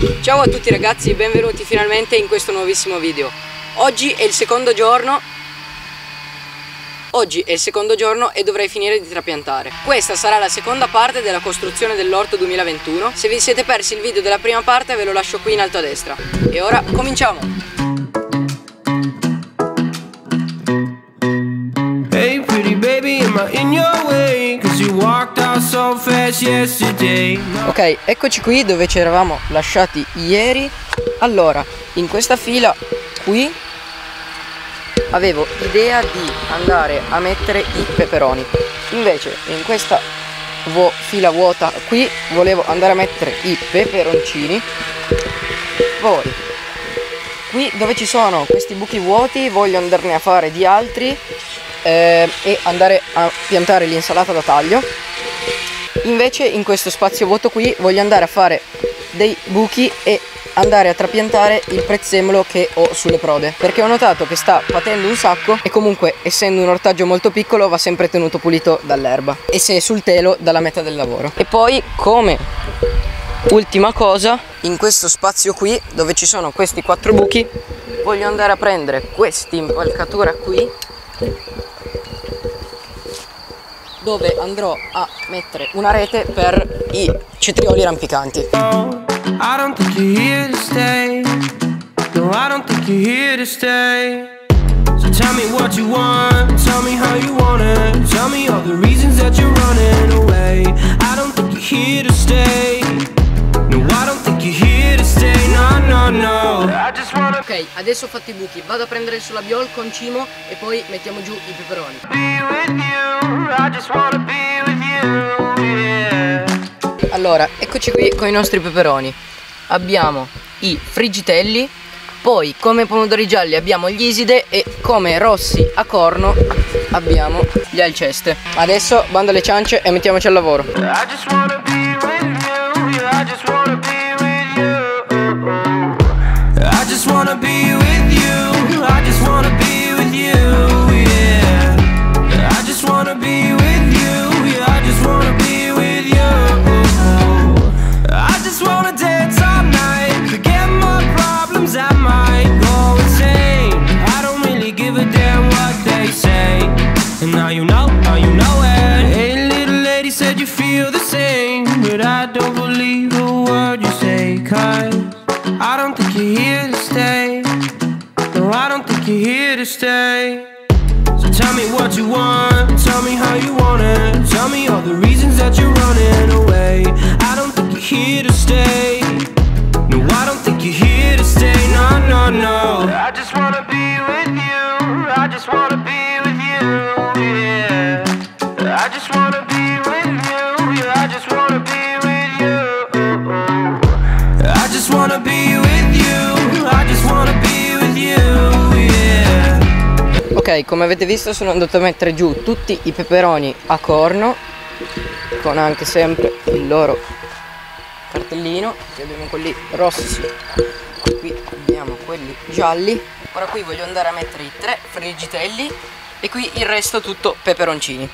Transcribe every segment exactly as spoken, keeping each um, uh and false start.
Ciao a tutti ragazzi e benvenuti finalmente in questo nuovissimo video. Oggi è il secondo giorno Oggi è il secondo giorno e dovrei finire di trapiantare. Questa sarà la seconda parte della costruzione dell'orto duemilaventuno. Se vi siete persi il video della prima parte ve lo lascio qui in alto a destra. E ora cominciamo! Hey pretty baby, am I in your way? Cause you walked out so fast yesterday. Ok, eccoci qui dove ci eravamo lasciati ieri. Allora, in questa fila qui avevo idea di andare a mettere i peperoni. Invece in questa vo fila vuota qui volevo andare a mettere i peperoncini. Poi qui dove ci sono questi buchi vuoti voglio andarne a fare di altri eh, e andare a piantare l'insalata da taglio. Invece in questo spazio vuoto qui voglio andare a fare dei buchi e andare a trapiantare il prezzemolo che ho sulle prode, perché ho notato che sta patendo un sacco e comunque essendo un ortaggio molto piccolo va sempre tenuto pulito dall'erba, e se è sul telo dalla metà del lavoro. E poi, come ultima cosa, in questo spazio qui dove ci sono questi quattro buchi voglio andare a prendere questa impalcatura qui dove andrò a mettere una rete per i cetrioli rampicanti. I don't think you're here to stay. No, I don't think you're here to stay. So tell me what you want, tell me how you want it. Tell me all the reasons that you're running away. I don't think you're here to stay. No, I don't think you're here to stay. No, no, no. I just wanna... Ok, adesso ho fatto i buchi, vado a prendere il solabiol con cimo e poi mettiamo giù i peperoni. Be with you, I just wanna be with you, yeah. Allora, eccoci qui con i nostri peperoni. Abbiamo i friggitelli, poi come pomodori gialli abbiamo gli iside e come rossi a corno abbiamo gli alceste. Adesso bando alle ciance e mettiamoci al lavoro. I just wanna be with you, I just wanna be with you. I just wanna be with you, I just wanna be with you, yeah. I just wanna be with you, yeah, I just wanna be with you. I just wanna dance all night, forget my problems, I might go insane. I don't really give a damn what they say. And now you know, now you know it. Hey little lady, said you feel the same, but I don't believe a word you say. Cause I don't think you're here to stay. No, I don't think you're here to stay. So tell me what you want, tell me how you want it. Tell me all the reasons that you're running away. I don't think you're here to stay. No, I don't think you're here to stay. No, no, no. I just wanna be with you, I just wanna be with you, yeah. I just wanna be with you, yeah, I just wanna be with you. I just wanna be with you, I just wanna be with you, yeah. Ok, come avete visto sono andato a mettere giù tutti i peperoni a corno, con anche sempre il loro cartellino. Qui abbiamo quelli rossi, qui abbiamo quelli gialli. Ora qui voglio andare a mettere i tre friggitelli e qui il resto tutto peperoncini.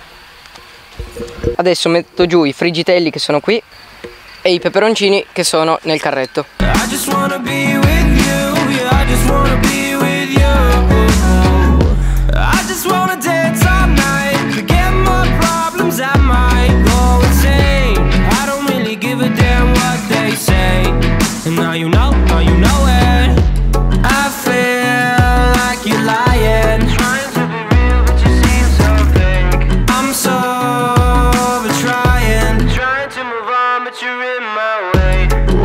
Adesso metto giù i friggitelli che sono qui e i peperoncini che sono nel carretto. I just wanna be with you, yeah, I just wanna be with you. I just wanna dance all night, forget my problems, I might go insane. I don't really give a damn what they say. And now you know, now you know it. I feel like you're lying, trying to be real but you seem so fake. I'm so over trying, trying to move on but you're in my way.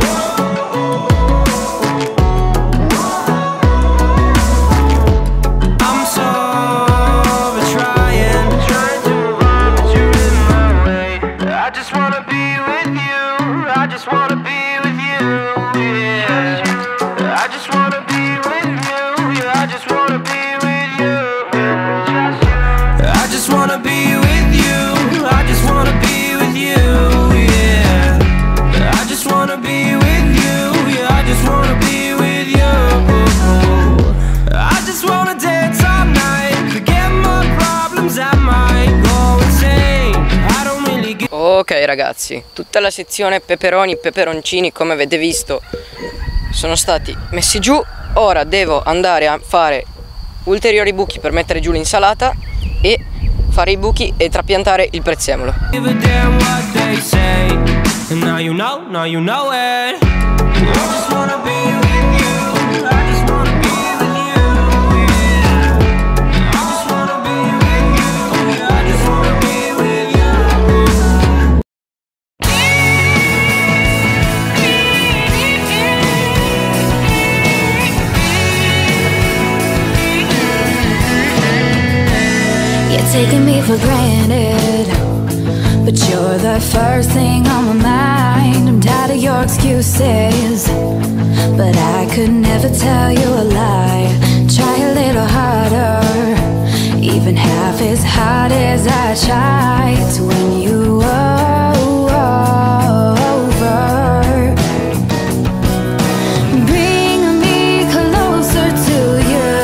I'm so over trying, trying to move on but you're in my way. I just wanna be with you, I just wanna be with you, yeah. I just wanna be with you, yeah, I just wanna be with you. I just wanna be with you, I just wanna be with you, yeah. I just wanna be with you, yeah, I just wanna be with you. I just wanna dance all night, forget my problems, I might go insane. I don't really give Ok ragazzi, tutta la sezione peperoni, peperoncini, come avete visto, sono stati messi giù. Ora devo andare a fare ulteriori buchi per mettere giù l'insalata e fare i buchi e trapiantare il prezzemolo. Taking me for granted, but you're the first thing on my mind. I'm tired of your excuses, but I could never tell you a lie. Try a little harder, even half as hard as I tried to win you over. Bring me closer to you.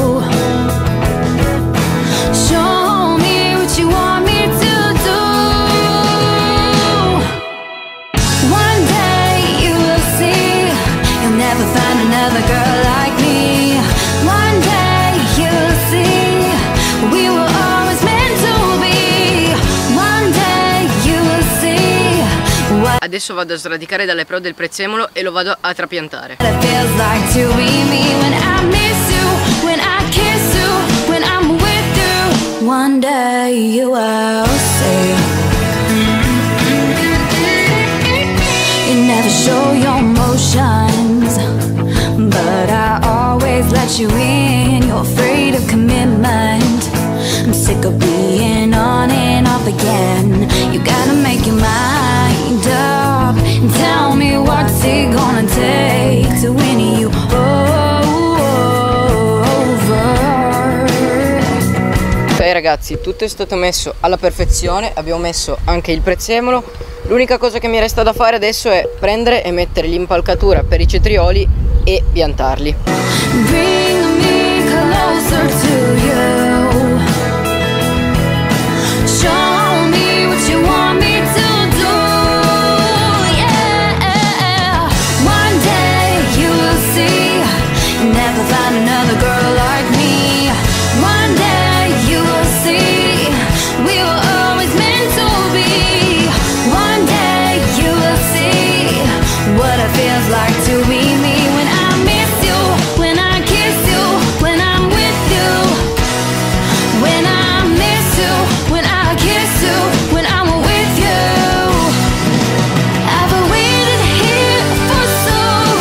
Another girl like me. One day you'll see we were always meant to be. One day you'll see what Adesso vado a sradicare dalle pro del prezzemolo e lo vado a trapiantare. it feels like to be me. When I miss you, when I kiss you, when I'm with you. One day you will see. You never show your emotions, but I always let you in. You're afraid of commitment. I'm sick of being on and off again. You gotta make your mind up and tell me what's it gonna take to win you over. Ok ragazzi, tutto è stato messo alla perfezione, abbiamo messo anche il prezzemolo. L'unica cosa che mi resta da fare adesso è prendere e mettere l'impalcatura per i cetrioli e piantarli. Bring me closer to you. Show me what you want me to do. Yeah. One day you will see. You'll never find another girl like me. One day you will see. We were always meant to be. One day you will see what it feels like to be me. When I miss you, when I kiss you, when I'm with you. When I miss you, when I kiss you, when I'm with you. I've waited here for so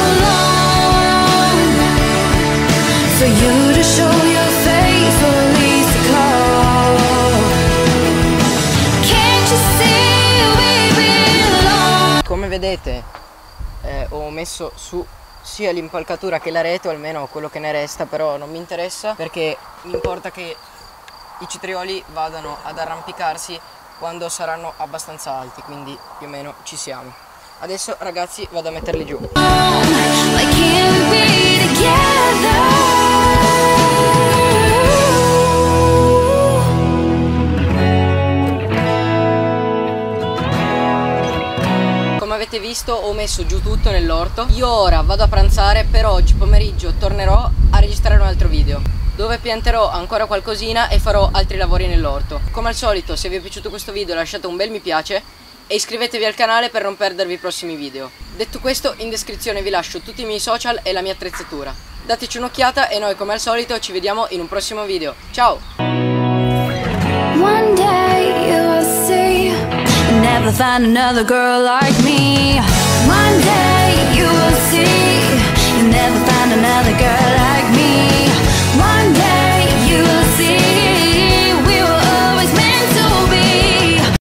long for you to show your face, or at least to call. Can't you see we belong? Come vedete eh, ho messo su sia l'impalcatura che la rete, o almeno quello che ne resta, però non mi interessa perché mi importa che i cetrioli vadano ad arrampicarsi quando saranno abbastanza alti, quindi più o meno ci siamo. Adesso ragazzi vado a metterli giù. Why can't we be together? Come avete visto ho messo giù tutto nell'orto. Io ora vado a pranzare, per oggi pomeriggio tornerò a registrare un altro video dove pianterò ancora qualcosina e farò altri lavori nell'orto. Come al solito, se vi è piaciuto questo video lasciate un bel mi piace e iscrivetevi al canale per non perdervi i prossimi video. Detto questo, in descrizione vi lascio tutti i miei social e la mia attrezzatura. Dateci un'occhiata e noi come al solito ci vediamo in un prossimo video. Ciao! One day you'll see, you'll never find another girl like me. One day you will see, you'll never find another girl